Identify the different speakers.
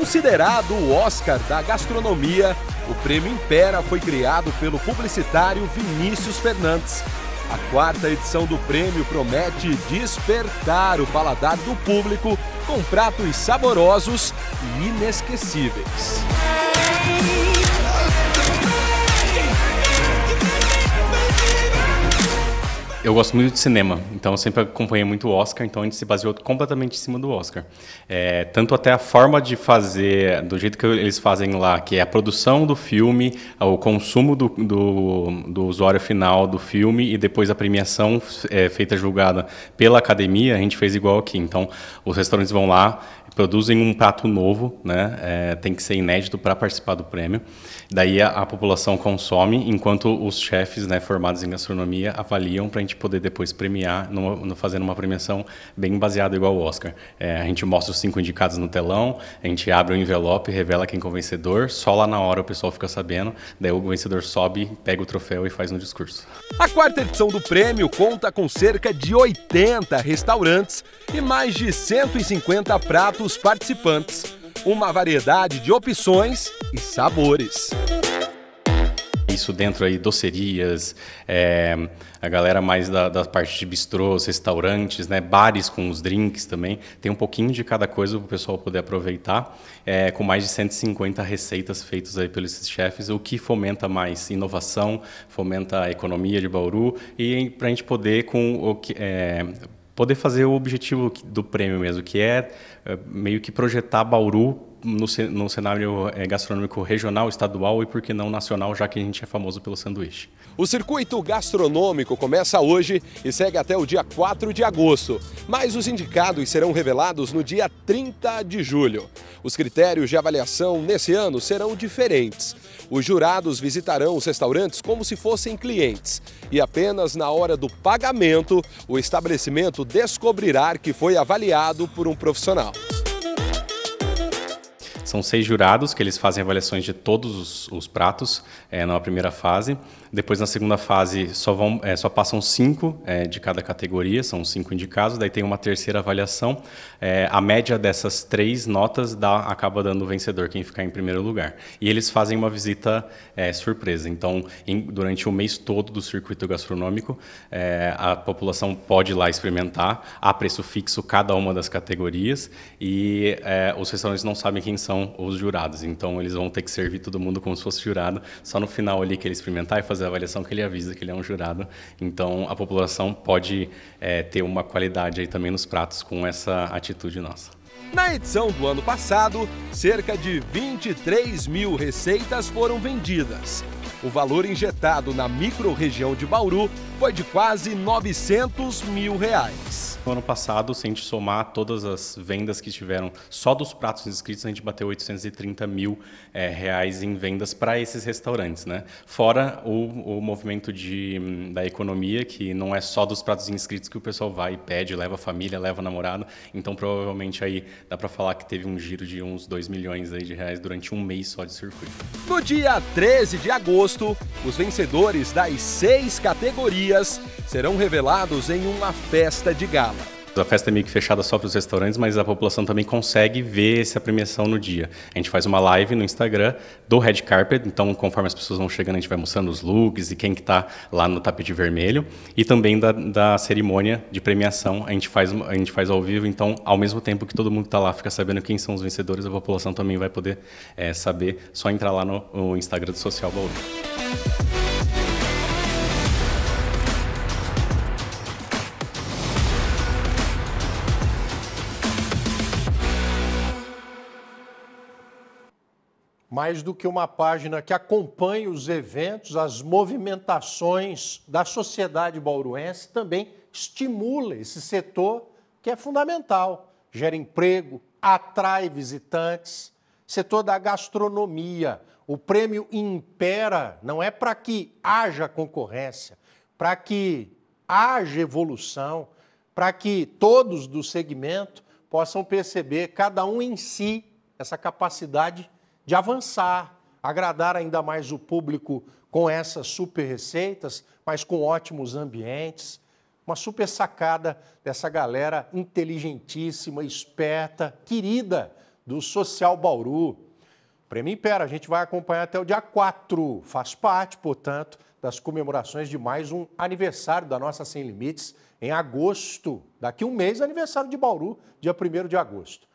Speaker 1: Considerado o Oscar da gastronomia, o Prêmio Impera foi criado pelo publicitário Vinícius Fernandes. A quarta edição do prêmio promete despertar o paladar do público com pratos saborosos e inesquecíveis.
Speaker 2: Eu gosto muito de cinema, então eu sempre acompanhei muito o Oscar, então a gente se baseou completamente em cima do Oscar. Tanto até a forma de fazer, do jeito que eles fazem lá, que é a produção do filme, o consumo do usuário final do filme e depois a premiação feita julgada pela academia, a gente fez igual aqui. Então, os restaurantes vão lá, produzem um prato novo, né? Tem que ser inédito para participar do prêmio. Daí a população consome, enquanto os chefes, né, formados em gastronomia avaliam para a gente poder depois premiar, fazendo uma premiação bem baseada igual ao Oscar. A gente mostra os 5 indicados no telão, a gente abre o envelope, revela quem é o vencedor, só lá na hora o pessoal fica sabendo, daí o vencedor sobe, pega o troféu e faz um discurso.
Speaker 1: A quarta edição do prêmio conta com cerca de 80 restaurantes e mais de 150 pratos participantes, uma variedade de opções e sabores.
Speaker 2: Isso dentro aí, docerias, a galera mais da parte de bistrôs, restaurantes, né, bares com os drinks também. Tem um pouquinho de cada coisa para o pessoal poder aproveitar, com mais de 150 receitas feitas aí pelos chefes, o que fomenta mais inovação, fomenta a economia de Bauru e para a gente poder poder fazer o objetivo do prêmio mesmo, que é meio que projetar Bauru no cenário gastronômico regional, estadual e, por que não, nacional, já que a gente é famoso pelo sanduíche.
Speaker 1: O circuito gastronômico começa hoje e segue até o dia 4 de agosto, mas os indicados serão revelados no dia 30 de julho. Os critérios de avaliação nesse ano serão diferentes. Os jurados visitarão os restaurantes como se fossem clientes e apenas na hora do pagamento o estabelecimento descobrirá que foi avaliado por um profissional.
Speaker 2: São 6 jurados que eles fazem avaliações de todos os pratos na primeira fase. Depois, na segunda fase, só passam 5 de cada categoria, são 5 indicados. Daí tem uma terceira avaliação. A média dessas 3 notas acaba dando o vencedor, quem ficar em primeiro lugar. E eles fazem uma visita surpresa. Então, durante o mês todo do circuito gastronômico, a população pode ir lá experimentar. Há preço fixo cada uma das categorias e os restaurantes não sabem quem são os jurados. Então, eles vão ter que servir todo mundo como se fosse jurado. Só no final ali que ele experimentar e fazer a avaliação que ele avisa que ele é um jurado. Então, a população pode ter uma qualidade aí também nos pratos com essa atitude nossa.
Speaker 1: Na edição do ano passado, cerca de 23 mil receitas foram vendidas. O valor injetado na micro-região de Bauru foi de quase 900 mil reais.
Speaker 2: No ano passado, se a gente somar todas as vendas que tiveram só dos pratos inscritos, a gente bateu 830 mil reais em vendas para esses restaurantes, né? Fora o movimento da economia, que não é só dos pratos inscritos que o pessoal vai e pede, leva a família, leva o namorado. Então, provavelmente, aí dá para falar que teve um giro de uns 2 milhões aí de reais durante um mês só de circuito.
Speaker 1: No dia 13 de agosto, os vencedores das 6 categorias serão revelados em uma festa de gala.
Speaker 2: A festa é meio que fechada só para os restaurantes, mas a população também consegue ver essa premiação no dia. A gente faz uma live no Instagram do Red Carpet, então conforme as pessoas vão chegando, a gente vai mostrando os looks e quem que está lá no tapete vermelho. E também da cerimônia de premiação, a gente faz ao vivo, então ao mesmo tempo que todo mundo está lá fica sabendo quem são os vencedores, a população também vai poder saber, só entrar lá no Instagram do Social Bauru.
Speaker 3: Mais do que uma página que acompanha os eventos, as movimentações da sociedade bauruense, também estimula esse setor que é fundamental, gera emprego, atrai visitantes, setor da gastronomia. O prêmio Impera não é para que haja concorrência, para que haja evolução, para que todos do segmento possam perceber, cada um em si, essa capacidade de avançar, agradar ainda mais o público com essas super receitas, mas com ótimos ambientes. Uma super sacada dessa galera inteligentíssima, esperta, querida do Social Bauru. O Prêmio Impera, a gente vai acompanhar até o dia 4. Faz parte, portanto, das comemorações de mais um aniversário da nossa Sem Limites em agosto. Daqui um mês, aniversário de Bauru, dia 1º de agosto.